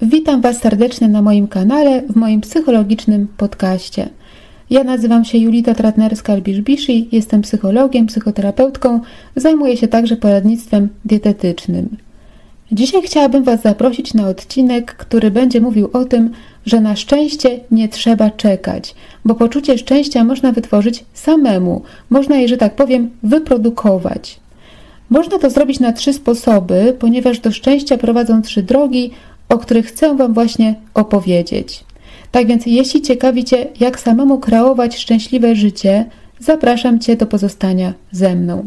Witam Was serdecznie na moim kanale, w moim psychologicznym podcaście. Ja nazywam się Julita Tratnerska-Albisz-Biszy, jestem psychologiem, psychoterapeutką, zajmuję się także poradnictwem dietetycznym. Dzisiaj chciałabym Was zaprosić na odcinek, który będzie mówił o tym, że na szczęście nie trzeba czekać, bo poczucie szczęścia można wytworzyć samemu, można je, że tak powiem, wyprodukować. Można to zrobić na 3 sposoby, ponieważ do szczęścia prowadzą 3 drogi, o których chcę Wam właśnie opowiedzieć. Tak więc jeśli ciekawi Cię, jak samemu kreować szczęśliwe życie, zapraszam Cię do pozostania ze mną.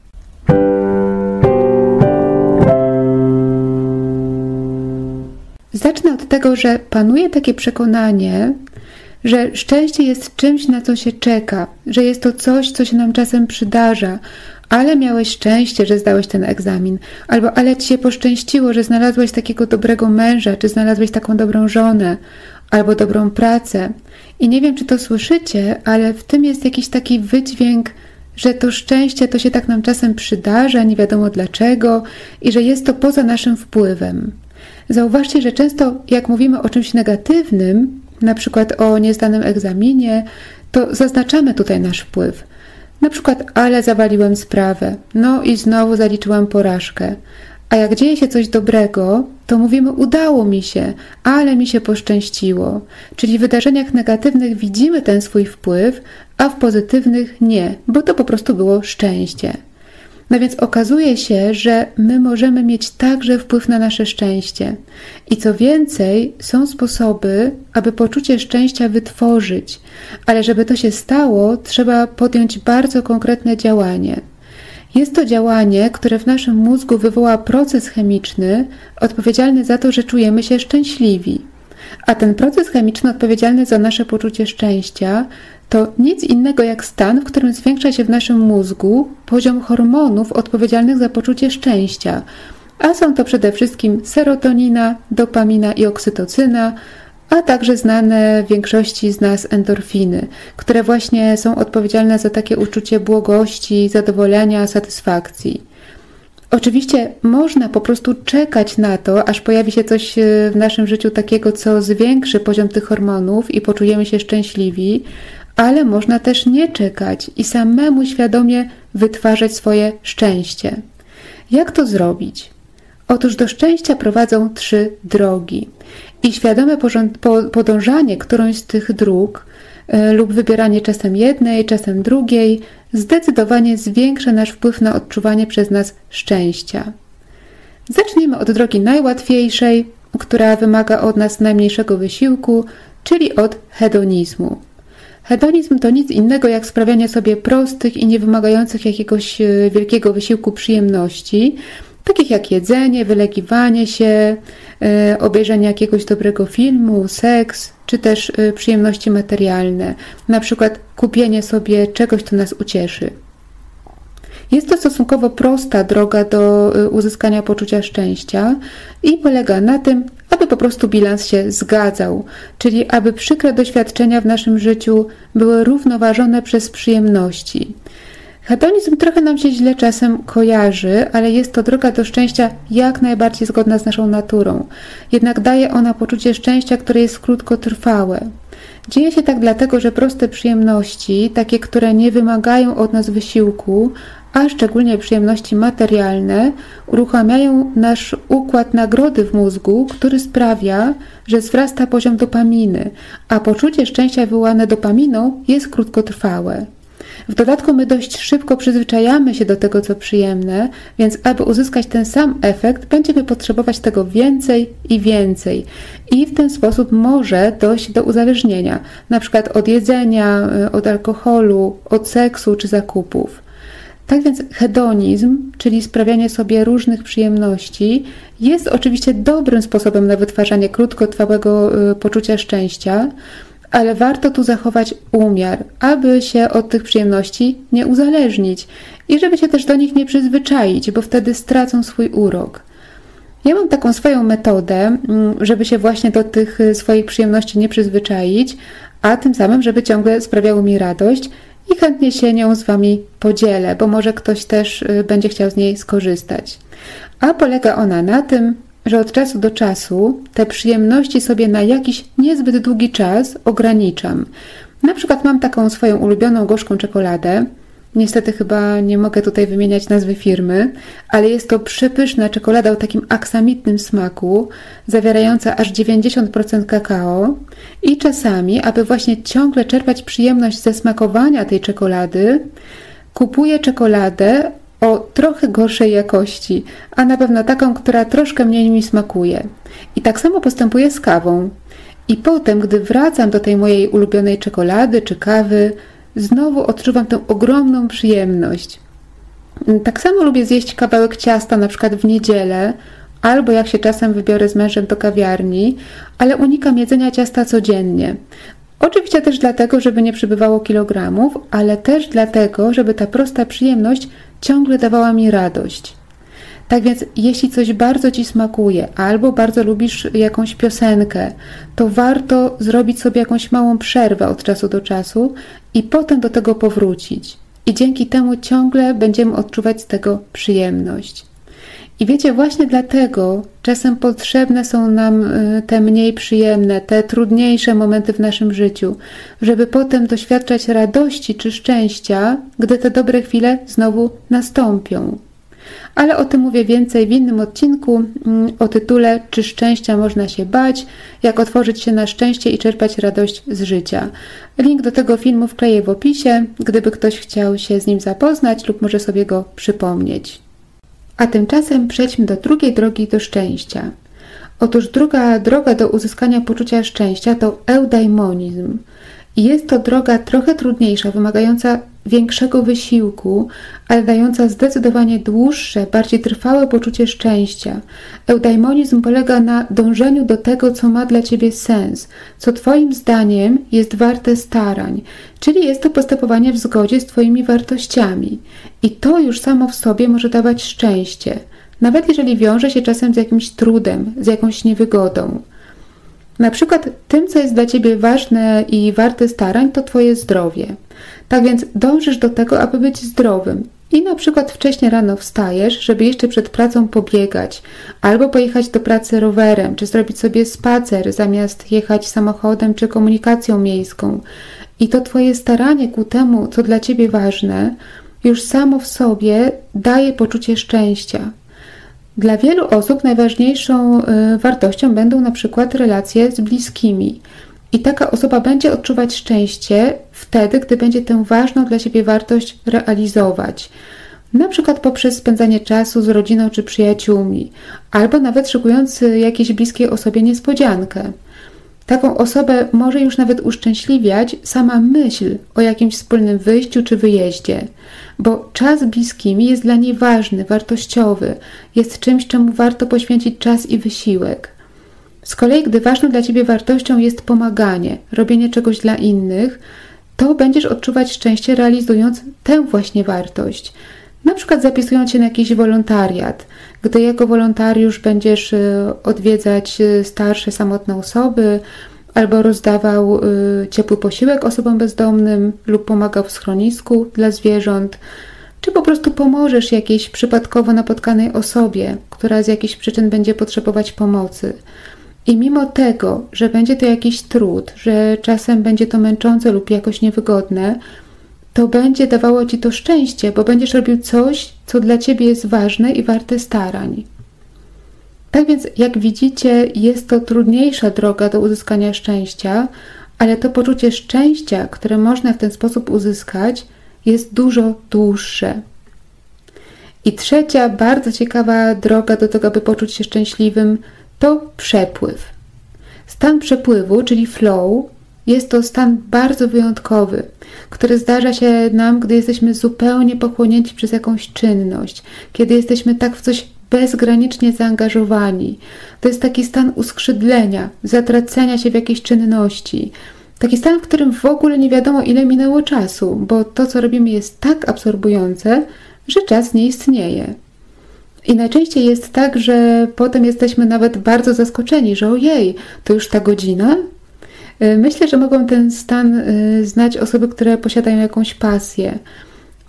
Zacznę od tego, że panuje takie przekonanie, że szczęście jest czymś, na co się czeka, że jest to coś, co się nam czasem przydarza, ale miałeś szczęście, że zdałeś ten egzamin, albo ale Ci się poszczęściło, że znalazłeś takiego dobrego męża, czy znalazłeś taką dobrą żonę, albo dobrą pracę. I nie wiem, czy to słyszycie, ale w tym jest jakiś taki wydźwięk, że to szczęście to się tak nam czasem przydarza, nie wiadomo dlaczego, i że jest to poza naszym wpływem. Zauważcie, że często jak mówimy o czymś negatywnym, na przykład o niezdanym egzaminie, to zaznaczamy tutaj nasz wpływ. Na przykład, ale zawaliłem sprawę, no i znowu zaliczyłam porażkę. A jak dzieje się coś dobrego, to mówimy, udało mi się, ale mi się poszczęściło. Czyli w wydarzeniach negatywnych widzimy ten swój wpływ, a w pozytywnych nie, bo to po prostu było szczęście. No więc okazuje się, że my możemy mieć także wpływ na nasze szczęście. I co więcej, są sposoby, aby poczucie szczęścia wytworzyć, ale żeby to się stało, trzeba podjąć bardzo konkretne działanie. Jest to działanie, które w naszym mózgu wywoła proces chemiczny odpowiedzialny za to, że czujemy się szczęśliwi. A ten proces chemiczny odpowiedzialny za nasze poczucie szczęścia to nic innego jak stan, w którym zwiększa się w naszym mózgu poziom hormonów odpowiedzialnych za poczucie szczęścia. A są to przede wszystkim serotonina, dopamina i oksytocyna, a także znane większości z nas endorfiny, które właśnie są odpowiedzialne za takie uczucie błogości, zadowolenia, satysfakcji. Oczywiście można po prostu czekać na to, aż pojawi się coś w naszym życiu takiego, co zwiększy poziom tych hormonów i poczujemy się szczęśliwi, ale można też nie czekać i samemu świadomie wytwarzać swoje szczęście. Jak to zrobić? Otóż do szczęścia prowadzą 3 drogi i świadome podążanie którąś z tych dróg lub wybieranie czasem jednej, czasem drugiej zdecydowanie zwiększa nasz wpływ na odczuwanie przez nas szczęścia. Zacznijmy od drogi najłatwiejszej, która wymaga od nas najmniejszego wysiłku, czyli od hedonizmu. Hedonizm to nic innego jak sprawianie sobie prostych i niewymagających jakiegoś wielkiego wysiłku przyjemności, takich jak jedzenie, wylegiwanie się, obejrzenie jakiegoś dobrego filmu, seks, czy też przyjemności materialne, na przykład kupienie sobie czegoś, co nas ucieszy. Jest to stosunkowo prosta droga do uzyskania poczucia szczęścia i polega na tym, aby po prostu bilans się zgadzał, czyli aby przykre doświadczenia w naszym życiu były równoważone przez przyjemności. Hedonizm trochę nam się źle czasem kojarzy, ale jest to droga do szczęścia jak najbardziej zgodna z naszą naturą. Jednak daje ona poczucie szczęścia, które jest krótkotrwałe. Dzieje się tak dlatego, że proste przyjemności, takie, które nie wymagają od nas wysiłku, a szczególnie przyjemności materialne, uruchamiają nasz układ nagrody w mózgu, który sprawia, że wzrasta poziom dopaminy, a poczucie szczęścia wywołane dopaminą jest krótkotrwałe. W dodatku my dość szybko przyzwyczajamy się do tego, co przyjemne, więc aby uzyskać ten sam efekt, będziemy potrzebować tego więcej i więcej. I w ten sposób może dojść do uzależnienia, na przykład od jedzenia, od alkoholu, od seksu czy zakupów. Tak więc hedonizm, czyli sprawianie sobie różnych przyjemności, jest oczywiście dobrym sposobem na wytwarzanie krótkotrwałego poczucia szczęścia, ale warto tu zachować umiar, aby się od tych przyjemności nie uzależnić i żeby się też do nich nie przyzwyczaić, bo wtedy stracą swój urok. Ja mam taką swoją metodę, żeby się właśnie do tych swoich przyjemności nie przyzwyczaić, a tym samym, żeby ciągle sprawiały mi radość i chętnie się nią z Wami podzielę, bo może ktoś też będzie chciał z niej skorzystać. A polega ona na tym, że od czasu do czasu te przyjemności sobie na jakiś niezbyt długi czas ograniczam. Na przykład mam taką swoją ulubioną gorzką czekoladę. Niestety chyba nie mogę tutaj wymieniać nazwy firmy, ale jest to przepyszna czekolada o takim aksamitnym smaku, zawierająca aż 90% kakao i czasami, aby właśnie ciągle czerpać przyjemność ze smakowania tej czekolady, kupuję czekoladę o trochę gorszej jakości, a na pewno taką, która troszkę mniej mi smakuje. I tak samo postępuję z kawą. I potem, gdy wracam do tej mojej ulubionej czekolady czy kawy, znowu odczuwam tę ogromną przyjemność. Tak samo lubię zjeść kawałek ciasta na przykład w niedzielę, albo jak się czasem wybiorę z mężem do kawiarni, ale unikam jedzenia ciasta codziennie. Oczywiście też dlatego, żeby nie przybywało kilogramów, ale też dlatego, żeby ta prosta przyjemność ciągle dawała mi radość. Tak więc, jeśli coś bardzo Ci smakuje, albo bardzo lubisz jakąś piosenkę, to warto zrobić sobie jakąś małą przerwę od czasu do czasu i potem do tego powrócić. I dzięki temu ciągle będziemy odczuwać z tego przyjemność. I wiecie, właśnie dlatego czasem potrzebne są nam te mniej przyjemne, te trudniejsze momenty w naszym życiu, żeby potem doświadczać radości czy szczęścia, gdy te dobre chwile znowu nastąpią. Ale o tym mówię więcej w innym odcinku o tytule Czy szczęścia można się bać? Jak otworzyć się na szczęście i czerpać radość z życia. Link do tego filmu wkleję w opisie, gdyby ktoś chciał się z nim zapoznać lub może sobie go przypomnieć. A tymczasem przejdźmy do drugiej drogi do szczęścia. Otóż druga droga do uzyskania poczucia szczęścia to eudaimonizm. I jest to droga trochę trudniejsza, wymagająca większego wysiłku, ale dająca zdecydowanie dłuższe, bardziej trwałe poczucie szczęścia. Eudaimonizm polega na dążeniu do tego, co ma dla Ciebie sens, co Twoim zdaniem jest warte starań, czyli jest to postępowanie w zgodzie z Twoimi wartościami. I to już samo w sobie może dawać szczęście, nawet jeżeli wiąże się czasem z jakimś trudem, z jakąś niewygodą. Na przykład tym, co jest dla Ciebie ważne i warte starań, to Twoje zdrowie. Tak więc dążysz do tego, aby być zdrowym. I na przykład wcześnie rano wstajesz, żeby jeszcze przed pracą pobiegać, albo pojechać do pracy rowerem, czy zrobić sobie spacer, zamiast jechać samochodem czy komunikacją miejską. I to Twoje staranie ku temu, co dla Ciebie ważne, już samo w sobie daje poczucie szczęścia. Dla wielu osób najważniejszą wartością będą na przykład relacje z bliskimi. I taka osoba będzie odczuwać szczęście wtedy, gdy będzie tę ważną dla siebie wartość realizować. Na przykład poprzez spędzanie czasu z rodziną czy przyjaciółmi, albo nawet szykując jakiejś bliskiej osobie niespodziankę. Taką osobę może już nawet uszczęśliwiać sama myśl o jakimś wspólnym wyjściu czy wyjeździe, bo czas z bliskimi jest dla niej ważny, wartościowy, jest czymś, czemu warto poświęcić czas i wysiłek. Z kolei, gdy ważną dla Ciebie wartością jest pomaganie, robienie czegoś dla innych, to będziesz odczuwać szczęście realizując tę właśnie wartość. Na przykład zapisując się na jakiś wolontariat, gdy jako wolontariusz będziesz odwiedzać starsze, samotne osoby, albo rozdawał ciepły posiłek osobom bezdomnym lub pomagał w schronisku dla zwierząt, czy po prostu pomożesz jakiejś przypadkowo napotkanej osobie, która z jakichś przyczyn będzie potrzebować pomocy. I mimo tego, że będzie to jakiś trud, że czasem będzie to męczące lub jakoś niewygodne, to będzie dawało Ci to szczęście, bo będziesz robił coś, co dla Ciebie jest ważne i warte starań. Tak więc, jak widzicie, jest to trudniejsza droga do uzyskania szczęścia, ale to poczucie szczęścia, które można w ten sposób uzyskać, jest dużo dłuższe. I trzecia, bardzo ciekawa droga do tego, aby poczuć się szczęśliwym, to przepływ. Stan przepływu, czyli flow, jest to stan bardzo wyjątkowy, który zdarza się nam, gdy jesteśmy zupełnie pochłonięci przez jakąś czynność, kiedy jesteśmy tak w coś bezgranicznie zaangażowani. To jest taki stan uskrzydlenia, zatracenia się w jakiejś czynności. Taki stan, w którym w ogóle nie wiadomo, ile minęło czasu, bo to, co robimy, jest tak absorbujące, że czas nie istnieje. I najczęściej jest tak, że potem jesteśmy nawet bardzo zaskoczeni, że ojej, to już ta godzina? Myślę, że mogą ten stan znać osoby, które posiadają jakąś pasję.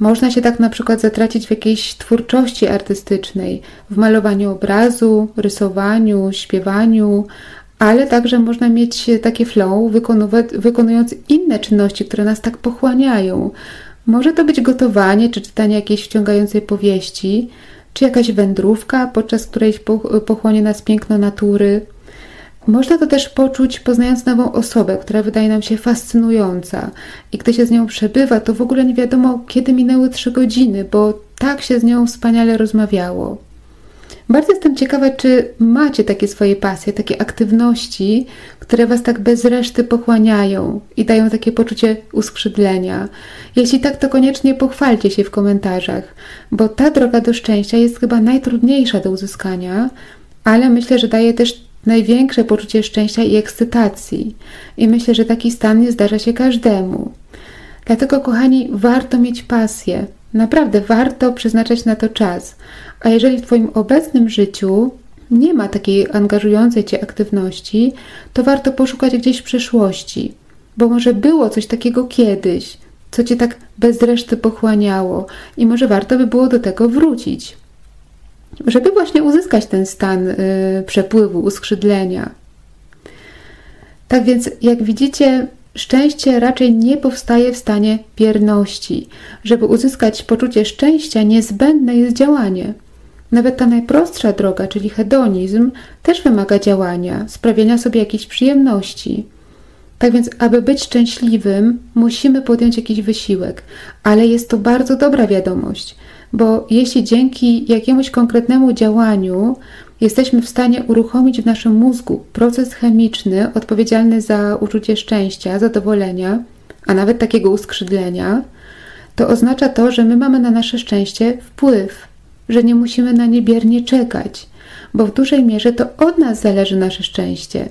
Można się tak na przykład zatracić w jakiejś twórczości artystycznej, w malowaniu obrazu, rysowaniu, śpiewaniu, ale także można mieć takie flow, wykonując inne czynności, które nas tak pochłaniają. Może to być gotowanie, czy czytanie jakiejś wciągającej powieści, czy jakaś wędrówka, podczas której pochłonie nas piękno natury. Można to też poczuć, poznając nową osobę, która wydaje nam się fascynująca. I gdy się z nią przebywa, to w ogóle nie wiadomo, kiedy minęły 3 godziny, bo tak się z nią wspaniale rozmawiało. Bardzo jestem ciekawa, czy macie takie swoje pasje, takie aktywności, które Was tak bez reszty pochłaniają i dają takie poczucie uskrzydlenia. Jeśli tak, to koniecznie pochwalcie się w komentarzach, bo ta droga do szczęścia jest chyba najtrudniejsza do uzyskania, ale myślę, że daje też największe poczucie szczęścia i ekscytacji. I myślę, że taki stan nie zdarza się każdemu. Dlatego, kochani, warto mieć pasję. Naprawdę warto przeznaczać na to czas. A jeżeli w Twoim obecnym życiu nie ma takiej angażującej Cię aktywności, to warto poszukać gdzieś w przeszłości. Bo może było coś takiego kiedyś, co Cię tak bez reszty pochłaniało i może warto by było do tego wrócić, żeby właśnie uzyskać ten stan przepływu, uskrzydlenia. Tak więc, jak widzicie, szczęście raczej nie powstaje w stanie bierności. Żeby uzyskać poczucie szczęścia, niezbędne jest działanie. Nawet ta najprostsza droga, czyli hedonizm, też wymaga działania, sprawiania sobie jakiejś przyjemności. Tak więc, aby być szczęśliwym, musimy podjąć jakiś wysiłek, ale jest to bardzo dobra wiadomość, bo jeśli dzięki jakiemuś konkretnemu działaniu jesteśmy w stanie uruchomić w naszym mózgu proces chemiczny odpowiedzialny za uczucie szczęścia, zadowolenia, a nawet takiego uskrzydlenia, to oznacza to, że my mamy na nasze szczęście wpływ, że nie musimy na nie biernie czekać, bo w dużej mierze to od nas zależy nasze szczęście.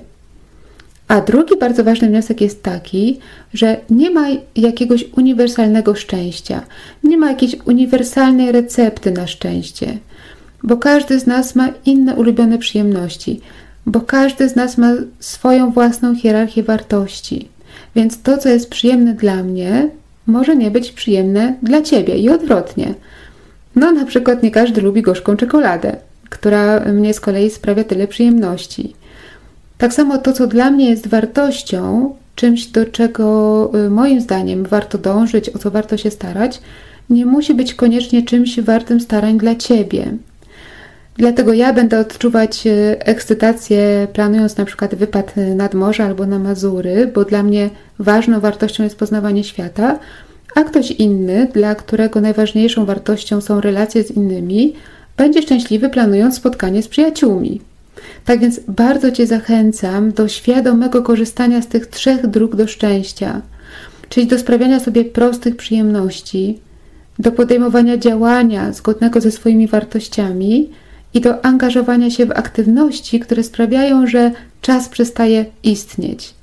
A drugi bardzo ważny wniosek jest taki, że nie ma jakiegoś uniwersalnego szczęścia, nie ma jakiejś uniwersalnej recepty na szczęście, bo każdy z nas ma inne ulubione przyjemności, bo każdy z nas ma swoją własną hierarchię wartości, więc to, co jest przyjemne dla mnie, może nie być przyjemne dla Ciebie i odwrotnie. No, na przykład nie każdy lubi gorzką czekoladę, która mnie z kolei sprawia tyle przyjemności. Tak samo to, co dla mnie jest wartością, czymś, do czego moim zdaniem warto dążyć, o co warto się starać, nie musi być koniecznie czymś wartym starań dla Ciebie. Dlatego ja będę odczuwać ekscytację, planując na przykład wypad nad morze albo na Mazury, bo dla mnie ważną wartością jest poznawanie świata, a ktoś inny, dla którego najważniejszą wartością są relacje z innymi, będzie szczęśliwy, planując spotkanie z przyjaciółmi. Tak więc bardzo Cię zachęcam do świadomego korzystania z tych 3 dróg do szczęścia, czyli do sprawiania sobie prostych przyjemności, do podejmowania działania zgodnego ze swoimi wartościami i do angażowania się w aktywności, które sprawiają, że czas przestaje istnieć.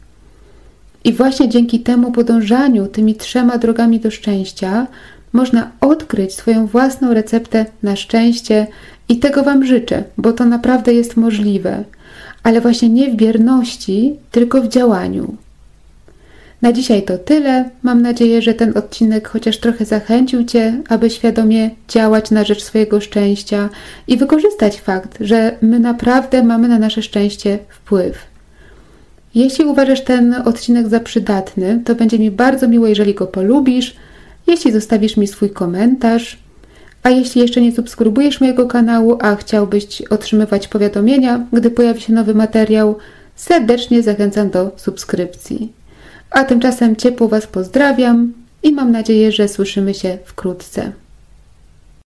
I właśnie dzięki temu podążaniu tymi 3 drogami do szczęścia można odkryć swoją własną receptę na szczęście i tego Wam życzę, bo to naprawdę jest możliwe, ale właśnie nie w bierności, tylko w działaniu. Na dzisiaj to tyle. Mam nadzieję, że ten odcinek chociaż trochę zachęcił Cię, aby świadomie działać na rzecz swojego szczęścia i wykorzystać fakt, że my naprawdę mamy na nasze szczęście wpływ. Jeśli uważasz ten odcinek za przydatny, to będzie mi bardzo miło, jeżeli go polubisz, jeśli zostawisz mi swój komentarz, a jeśli jeszcze nie subskrybujesz mojego kanału, a chciałbyś otrzymywać powiadomienia, gdy pojawi się nowy materiał, serdecznie zachęcam do subskrypcji. A tymczasem ciepło Was pozdrawiam i mam nadzieję, że słyszymy się wkrótce.